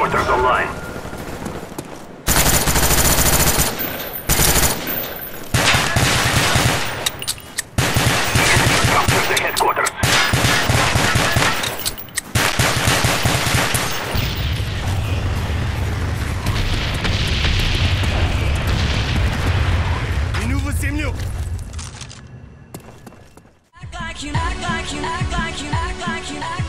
headquarters online. Capture the headquarters. Минува землю! Act like you, act like you, act like you, act like you, act